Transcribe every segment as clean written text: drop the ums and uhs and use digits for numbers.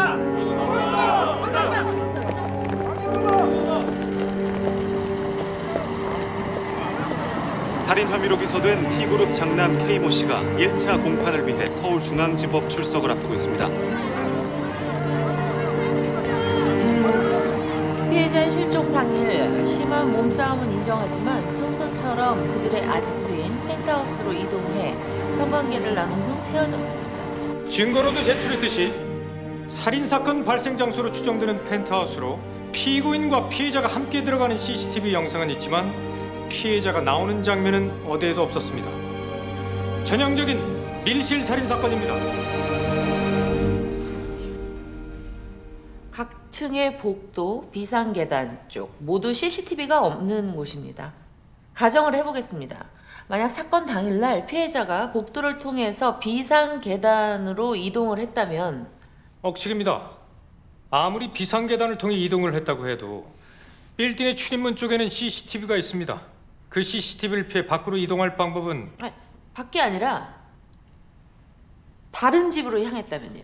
살인 혐의로 기소된 T그룹 장남 K모 씨가 1차 공판을 위해 서울중앙지법 출석을 앞두고 있습니다. 피해자의 실종 당일 심한 몸싸움은 인정하지만 평소처럼 그들의 아지트인 펜트하우스로 이동해 성관계를 나눈 후 헤어졌습니다. 증거로도 제출했듯이 살인사건 발생 장소로 추정되는 펜트하우스로 피고인과 피해자가 함께 들어가는 CCTV 영상은 있지만 피해자가 나오는 장면은 어디에도 없었습니다. 전형적인 밀실 살인사건입니다. 각 층의 복도, 비상계단 쪽 모두 CCTV가 없는 곳입니다. 가정을 해보겠습니다. 만약 사건 당일날 피해자가 복도를 통해서 비상계단으로 이동을 했다면 억측입니다. 아무리 비상계단을 통해 이동을 했다고 해도 빌딩의 출입문 쪽에는 CCTV가 있습니다. 그 CCTV를 피해 밖으로 이동할 방법은 밖이 아니라 다른 집으로 향했다면요.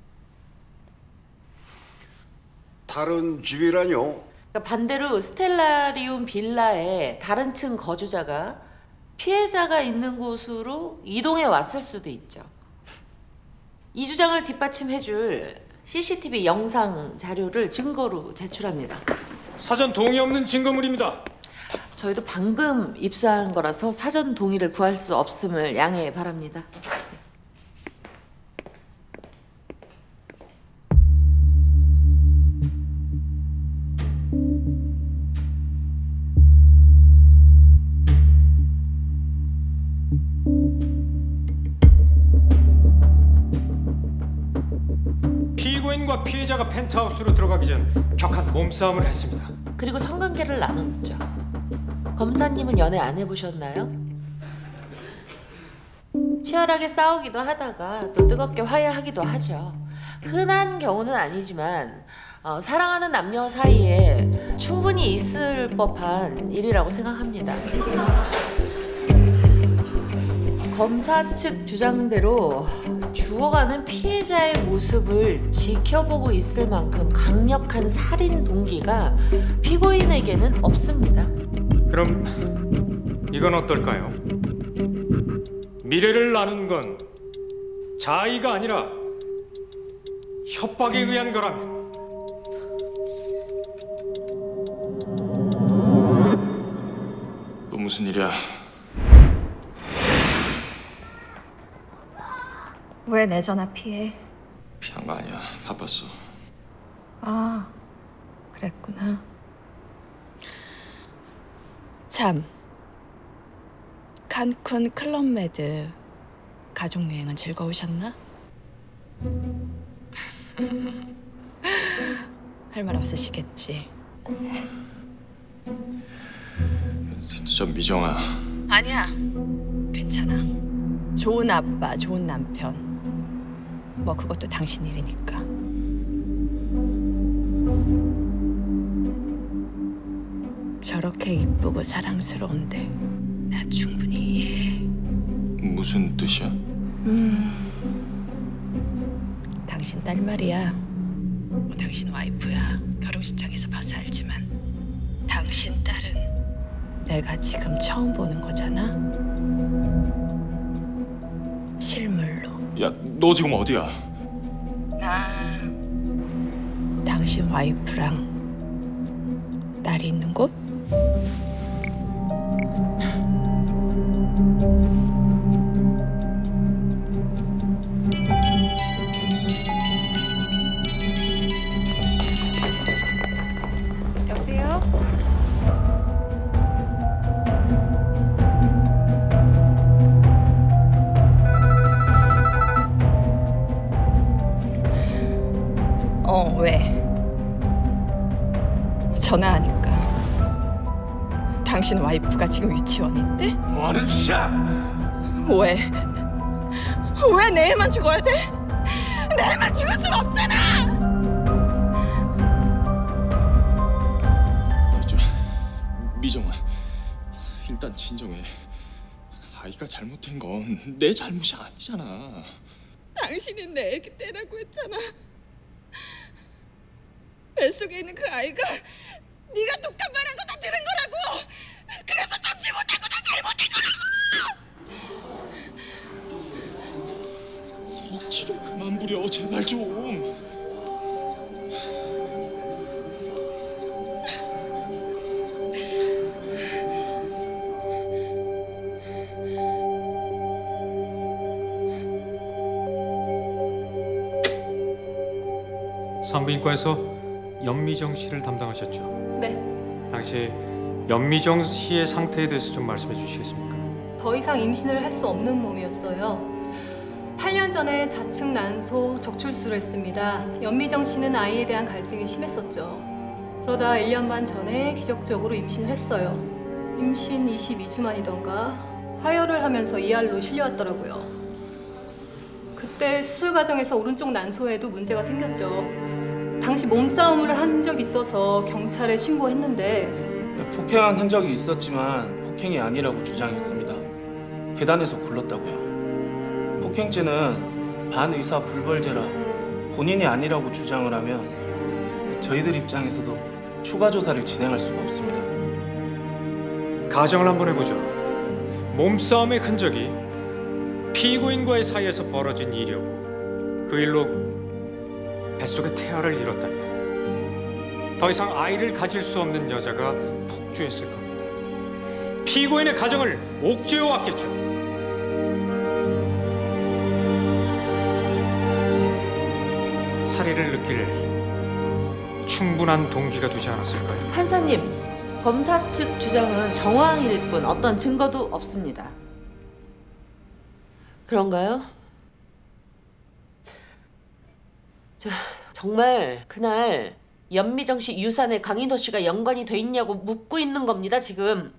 다른 집이라뇨? 그러니까 반대로 스텔라리움 빌라의 다른 층 거주자가 피해자가 있는 곳으로 이동해 왔을 수도 있죠. 이 주장을 뒷받침해줄 CCTV 영상 자료를 증거로 제출합니다. 사전 동의 없는 증거물입니다. 저희도 방금 입수한 거라서 사전 동의를 구할 수 없음을 양해 바랍니다. 피고인과 피해자가 펜트하우스로 들어가기 전 격한 몸싸움을 했습니다. 그리고 성관계를 나눴죠. 검사님은 연애 안 해보셨나요? 치열하게 싸우기도 하다가 또 뜨겁게 화해하기도 하죠. 흔한 경우는 아니지만 사랑하는 남녀 사이에 충분히 있을 법한 일이라고 생각합니다. 검사 측 주장대로 죽어가는 피해자의 모습을 지켜보고 있을 만큼 강력한 살인 동기가 피고인에게는 없습니다. 그럼 이건 어떨까요? 미래를 나눈 건 자의가 아니라 협박에 의한 거라면 또 무슨 일이야? 왜 내 전화 피해? 피한 거 아니야. 바빴어. 아, 그랬구나. 참, 칸쿤 클럽메드 가족여행은 즐거우셨나? 할 말 없으시겠지? 진짜 미정아. 아니야, 괜찮아. 좋은 아빠, 좋은 남편. 뭐 그것도 당신 일이니까. 저렇게 이쁘고 사랑스러운데 나 충분히 이해해. 무슨 뜻이야? 당신 딸 말이야. 뭐 당신 와이프야. 결혼식장에서 봐서 알지만 당신 딸은 내가 지금 처음 보는 거잖아. 실물로. 야, 너 지금 어디야? 나 당신 와이프랑 딸이 있는 곳? 여보세요? 왜? 전화하니까 당신 와이프가 지금 유치원에 있대? 뭐하는 짓이야? 왜? 왜 내 애만 죽어야 돼? 내 애만 죽을 순 없잖아! 미정아, 일단 진정해. 아이가 잘못한 건 내 잘못이 아니잖아. 당신이 내 애기 떼라고 했잖아. 뱃속에 있는 그 아이가 네가 독한 말한 거 다 들은 거라고. 그래서 참지 못하고 다 잘못한 거라고. 억지 좀 그만 부려 제발 좀. 산부인과에서 연미정 씨를 담당하셨죠? 네, 당시 연미정 씨의 상태에 대해서 좀 말씀해 주시겠습니까? 더 이상 임신을 할 수 없는 몸이었어요. 8년 전에 자측 난소 적출수를 했습니다. 연미정 씨는 아이에 대한 갈증이 심했었죠. 그러다 1년 반 전에 기적적으로 임신을 했어요. 임신 22주 만이던가 하혈을 하면서 이알로 실려왔더라고요. 그때 수술 과정에서 오른쪽 난소에도 문제가 생겼죠. 당시 몸싸움을 한 적이 있어서 경찰에 신고했는데 폭행한 흔적이 있었지만 폭행이 아니라고 주장했습니다. 계단에서 굴렀다고요. 폭행죄는 반의사 불벌죄라 본인이 아니라고 주장을 하면 저희들 입장에서도 추가 조사를 진행할 수가 없습니다. 가정을 한번 해보죠. 몸싸움의 흔적이 피고인과의 사이에서 벌어진 일이었고 그 일로 뱃속에 태아를 잃었다면 더 이상 아이를 가질 수 없는 여자가 폭주했을 겁니다. 피고인의 가정을 옥죄어 왔겠죠. 살해를 느낄 충분한 동기가 되지 않았을까요? 판사님, 검사 측 주장은 정황일 뿐 어떤 증거도 없습니다. 그런가요? 정말 그날 연미정 씨 유산에 강인호 씨가 연관이 돼 있냐고 묻고 있는 겁니다, 지금.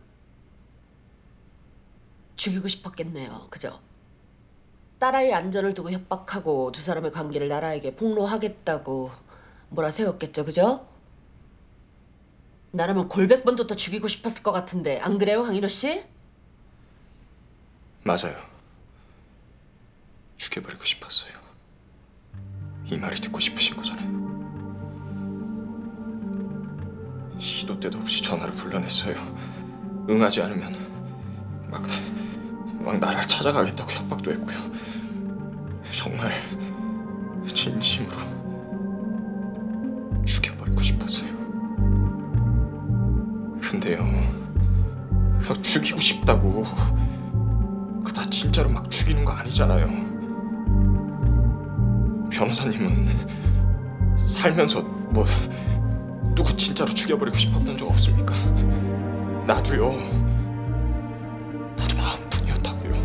죽이고 싶었겠네요, 그죠? 딸아이 안전을 두고 협박하고 두 사람의 관계를 나라에게 폭로하겠다고 몰아세웠겠죠, 그죠? 나라면 골백번도 더 죽이고 싶었을 것 같은데 안 그래요, 강인호 씨? 맞아요. 죽여버리고 싶었어요. 이 말이 듣고 싶으신 거잖아요. 시도 때도 없이 전화를 불러냈어요. 응하지 않으면 막 나라를 찾아가겠다고 협박도 했고요. 정말 진심으로 죽여버리고 싶었어요. 근데요, 죽이고 싶다고 다 진짜로 막 죽이는 거 아니잖아요. 변호사님은 살면서 뭐 누구 진짜로 죽여버리고 싶었던 적 없습니까? 나도 마음뿐이었다고요.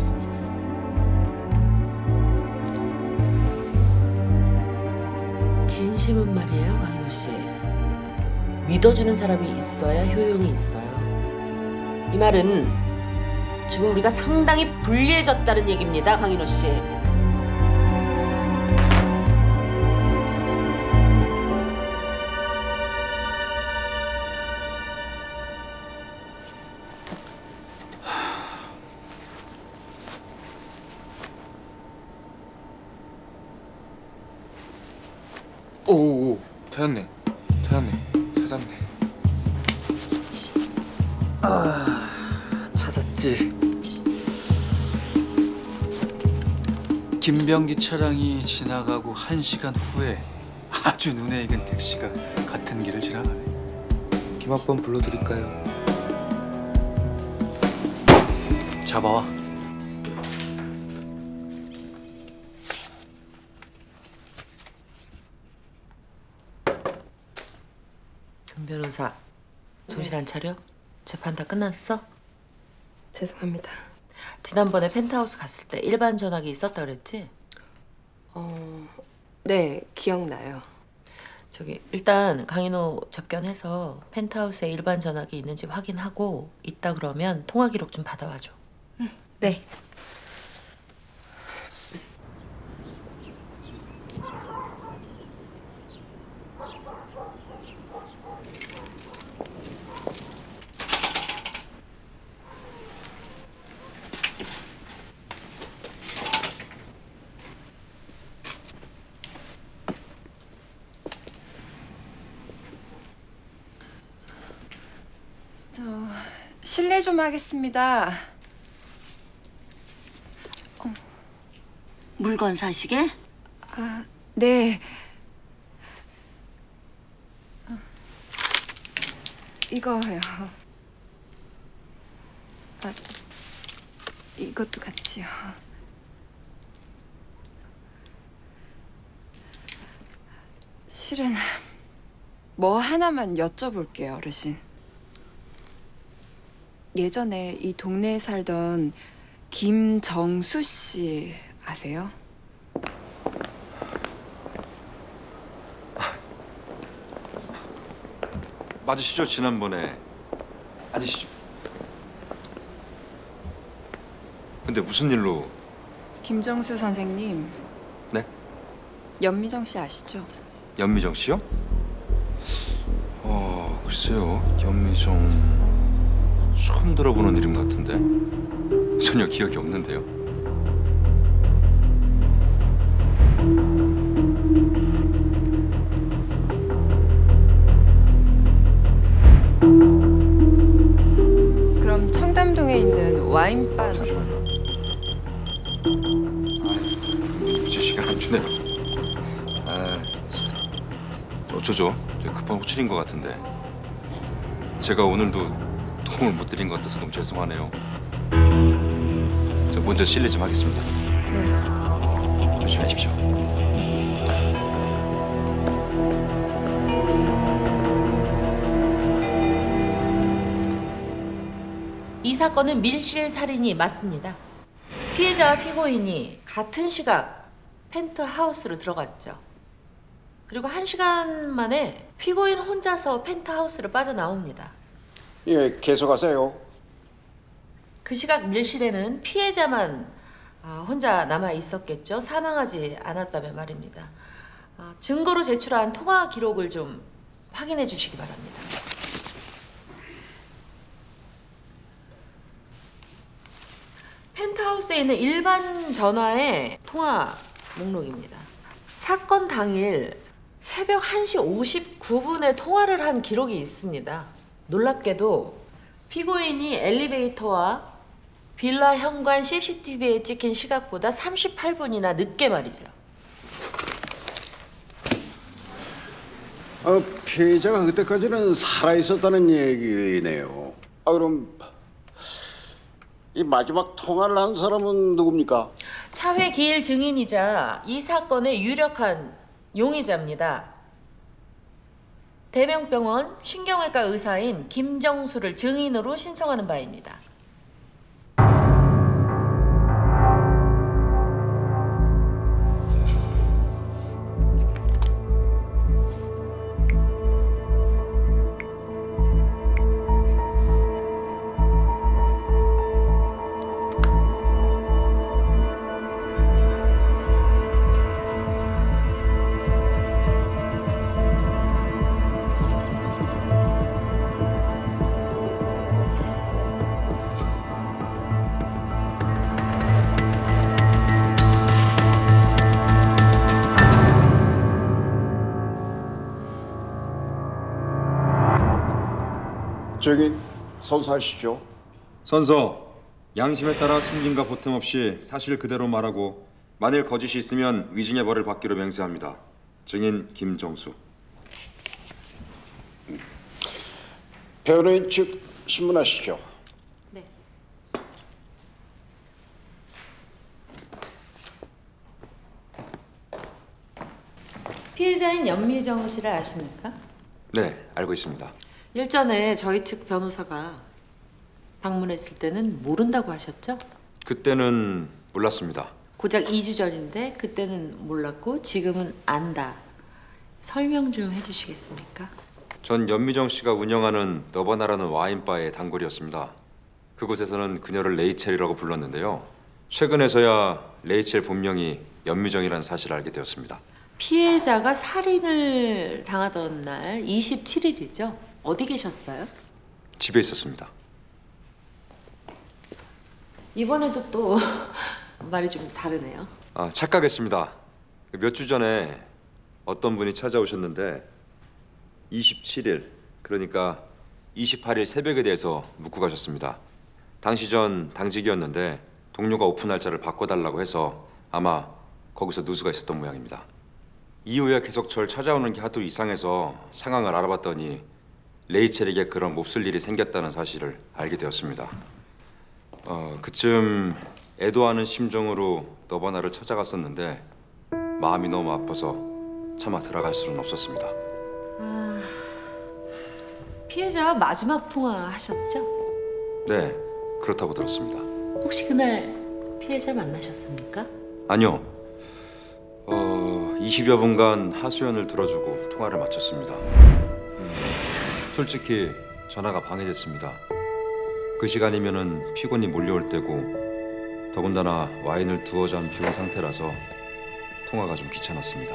진심은 말이에요, 강인호 씨. 믿어주는 사람이 있어야 효용이 있어요. 이 말은 지금 우리가 상당히 불리해졌다는 얘기입니다, 강인호 씨. 오, 찾았네. 찾았네. 찾았지. 김병기 차량이 지나가고 1시간 후에 아주 눈에 익은 택시가 같은 길을 지나가네. 김학범 불러드릴까요? 잡아와. 금 변호사, 정신 안 차려? 재판 다 끝났어? 죄송합니다. 지난번에 펜트하우스 갔을 때 일반 전화기 있었다 그랬지? 네, 기억나요. 저기 일단 강인호 접견해서 펜트하우스에 일반 전화기 있는지 확인하고 있다 그러면 통화 기록 좀 받아와줘. 네. 실례 좀 하겠습니다. 물건 사시게? 아, 네. 이거요. 아, 이것도 같이요. 실은 뭐 하나만 여쭤볼게요, 어르신. 예전에 이 동네에 살던 김정수 씨 아세요? 맞으시죠? 지난번에 앉으시죠. 근데 무슨 일로? 김정수 선생님. 네? 연미정 씨 아시죠? 연미정 씨요? 글쎄요. 연미정 처음 들어보는 이름 같은데 전혀 기억이 없는데요. 그럼 청담동에 있는 와인바. 잠시만요. 굳이 시간 안 주네요. 참. 어쩌죠? 급한 호출인 것 같은데 제가 오늘도 도움을 못 드린 것 같아서 너무 죄송하네요. 저 먼저 실례 좀 하겠습니다. 네. 조심하십시오. 이 사건은 밀실 살인이 맞습니다. 피해자와 피고인이 같은 시각 펜트하우스로 들어갔죠. 그리고 1시간 만에 피고인 혼자서 펜트하우스를 빠져나옵니다. 예, 계속하세요. 그 시각 밀실에는 피해자만 혼자 남아 있었겠죠. 사망하지 않았다면 말입니다. 증거로 제출한 통화 기록을 좀 확인해 주시기 바랍니다. 펜트하우스에 있는 일반 전화의 통화 목록입니다. 사건 당일 새벽 1시 59분에 통화를 한 기록이 있습니다. 놀랍게도 피고인이 엘리베이터와 빌라 현관 CCTV에 찍힌 시각보다 38분이나 늦게 말이죠. 피해자가 그때까지는 살아있었다는 얘기네요. 그럼 이 마지막 통화를 한 사람은 누굽니까? 차회 기일 증인이자 이 사건의 유력한 용의자입니다. 대명병원 신경외과 의사인 김정수를 증인으로 신청하는 바입니다. 저기 선서하시죠. 선서, 양심에 따라 숨김과 보탬 없이 사실 그대로 말하고 만일 거짓이 있으면 위증의 벌을 받기로 맹세합니다. 증인 김정수. 변호인 측 신문하시죠. 네. 피해자인 연미정 씨를 아십니까? 네, 알고 있습니다. 일전에 저희 측 변호사가 방문했을 때는 모른다고 하셨죠? 그때는 몰랐습니다. 고작 2주 전인데 그때는 몰랐고 지금은 안다. 설명 좀 해주시겠습니까? 전 연미정 씨가 운영하는 너바나라는 와인바의 단골이었습니다. 그곳에서는 그녀를 레이첼이라고 불렀는데요. 최근에서야 레이첼 본명이 연미정이라는 사실을 알게 되었습니다. 피해자가 살인을 당하던 날 27일이죠? 어디 계셨어요? 집에 있었습니다. 이번에도 또 말이 좀 다르네요. 착각했습니다. 몇 주 전에 어떤 분이 찾아오셨는데 27일, 그러니까 28일 새벽에 대해서 묻고 가셨습니다. 당시 전 당직이었는데 동료가 오픈 날짜를 바꿔달라고 해서 아마 거기서 누수가 있었던 모양입니다. 이후에 계속 절 찾아오는 게 하도 이상해서 상황을 알아봤더니 레이첼에게 그런 몹쓸 일이 생겼다는 사실을 알게 되었습니다. 그쯤 애도하는 심정으로 너바나를 찾아갔었는데 마음이 너무 아파서 차마 들어갈 수는 없었습니다. 피해자와 마지막 통화하셨죠? 네, 그렇다고 들었습니다. 혹시 그날 피해자 만나셨습니까? 아니요. 20여 분간 하소연을 들어주고 통화를 마쳤습니다. 솔직히 전화가 방해됐습니다. 그 시간이면은 피곤이 몰려올 때고 더군다나 와인을 두어 잔 비운 상태라서 통화가 좀 귀찮았습니다.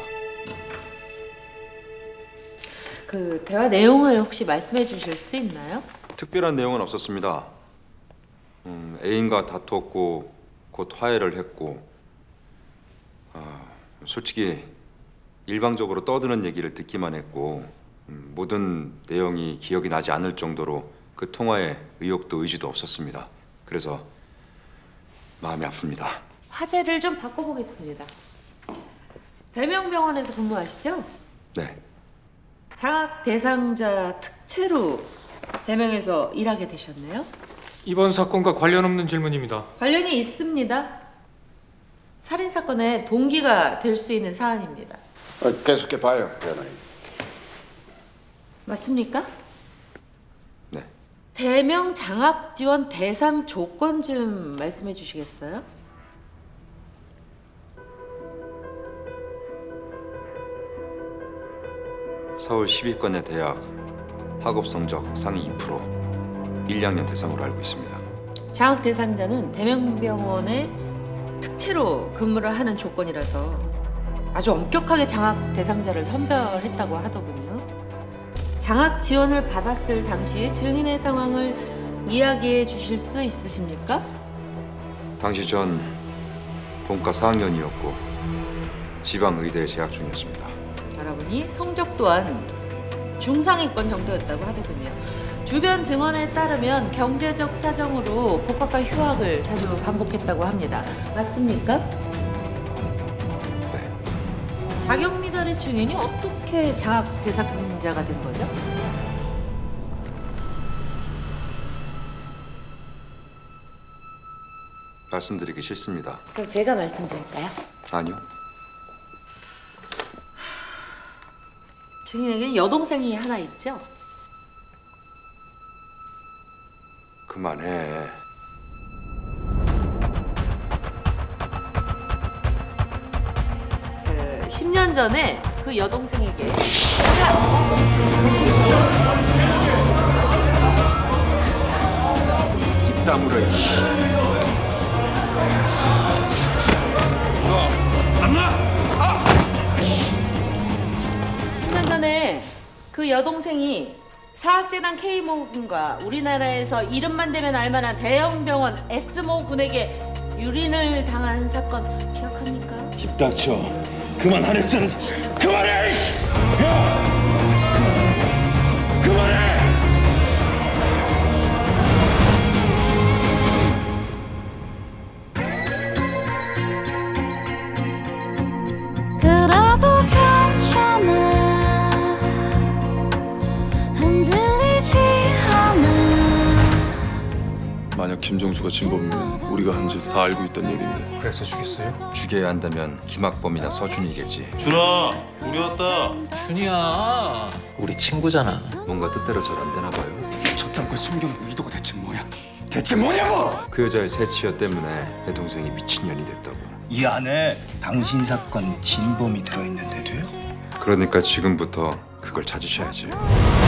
그 대화 내용을 혹시 말씀해 주실 수 있나요? 특별한 내용은 없었습니다. 애인과 다투었고 곧 화해를 했고 솔직히 일방적으로 떠드는 얘기를 듣기만 했고 모든 내용이 기억이 나지 않을 정도로 그 통화에 의욕도 의지도 없었습니다. 그래서 마음이 아픕니다. 화제를 좀 바꿔보겠습니다. 대명병원에서 근무하시죠? 네. 장학 대상자 특채로 대명에서 일하게 되셨네요? 이번 사건과 관련 없는 질문입니다. 관련이 있습니다. 살인 사건의 동기가 될 수 있는 사안입니다. 계속해 봐요, 변호인. 맞습니까? 네. 대명 장학 지원 대상 조건 좀 말씀해 주시겠어요? 서울 10위권의 대학 학업 성적 상위 2% 1, 2학년 대상으로 알고 있습니다. 장학 대상자는 대명병원의 특채로 근무를 하는 조건이라서 아주 엄격하게 장학 대상자를 선별했다고 하더군요. 장학 지원을 받았을 당시 증인의 상황을 이야기해 주실 수 있으십니까? 당시 전 본과 4학년이었고 지방 의대에 재학 중이었습니다. 알아보니 성적 또한 중상위권 정도였다고 하더군요. 주변 증언에 따르면 경제적 사정으로 복학과 휴학을 자주 반복했다고 합니다. 맞습니까? 네. 자격 미달의 증인이 어떻게 장학 대상자가 된 거죠? 말씀드리기 싫습니다. 그럼 제가 말씀드릴까요? 아니요. 증인에게는 여동생이 하나 있죠? 그만해. 그 10년 전에 그 여동생에게 입 다물어, 이씨. 그 여동생이 사학재단 K모군과 우리나라에서 이름만 대면 알만한 대형 병원 S모 군에게 유린을 당한 사건 기억합니까? 입 닥쳐. 그만하랬어. 그만해! 야! 그만해! 그래도 괜찮아. 만약 김정수가 진범이면 우리가 한 짓 다 알고 있던 얘긴데. 그래서 죽였어요? 죽여야 한다면 김학범이나 서준이겠지. 준아, 우리 왔다. 준이야, 우리 친구잖아. 뭔가 뜻대로 잘 안 되나 봐요. 저딴 걸 숨겨놓은 의도가 대체 뭐야? 대체 뭐냐고! 그 여자의 새치여 때문에 내 동생이 미친년이 됐다고. 이 안에 당신 사건 진범이 들어있는데도요? 그러니까 지금부터 그걸 찾으셔야지.